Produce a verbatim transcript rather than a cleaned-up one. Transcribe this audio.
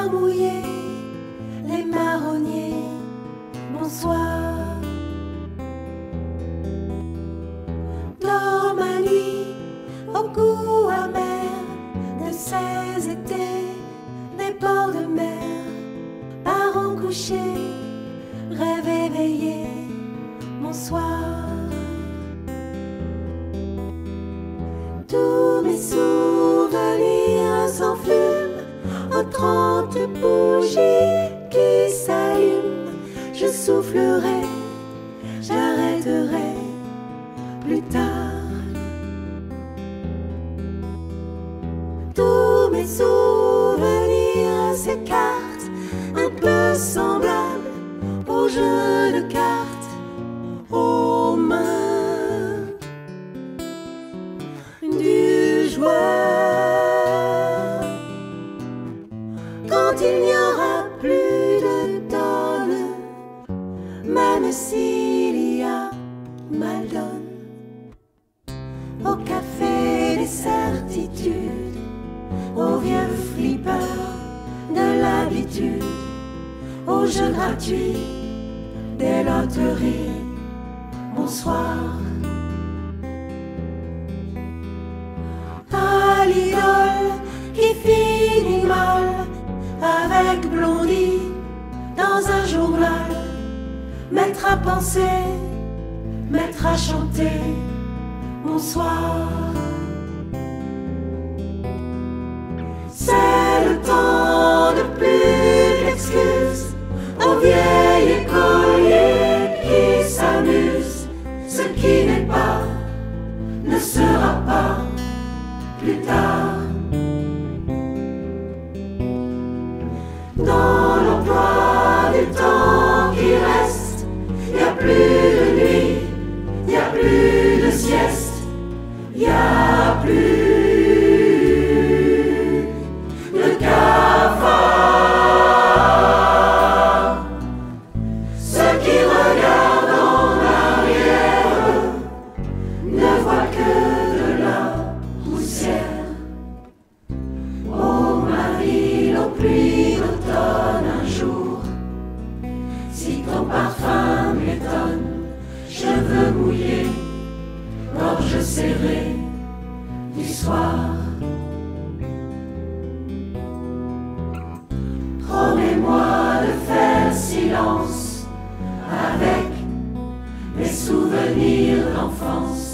fleurs mouillées, les marronniers, bonsoir. Dans ma nuit, au goût amer de ces étés, des bords de mer, parents couchés, rêve éveillé, bonsoir. Tous mes souvenirs s'enfument aux trente bougies qui s'allument. Je soufflerai, j'arrêterai plus tard. Tous mes souvenirs s'écartent, un peu semblables au jeu de cartes aux mains du joueur. Quand il n'y aura plus de tonnes, même s'il y a mal donne, au café des certitudes, aux vieux flippers de l'habitude, aux jeux gratuits des loteries, bonsoir. À l'idole qui finit mal avec Blondie dans un journal, mettre à penser, mettre à chanter, bonsoir. C'est le temps de plus d'excuses aux vieilles écoliers qui s'amusent. Ce qui n'est pas ne sera pas plus tard. Dans l'emploi du temps qui reste, il n'y a plus de nuit, il n'y a plus de sieste, il n'y a plus de cafard. Ceux qui regardent en arrière ne voient que de la poussière. Oh ma ville aux pluies d'automne un jour, si ton parfum m'étonne, cheveux mouillés, gorge serrée du soir. Promets-moi de faire silence avec mes souvenirs d'enfance.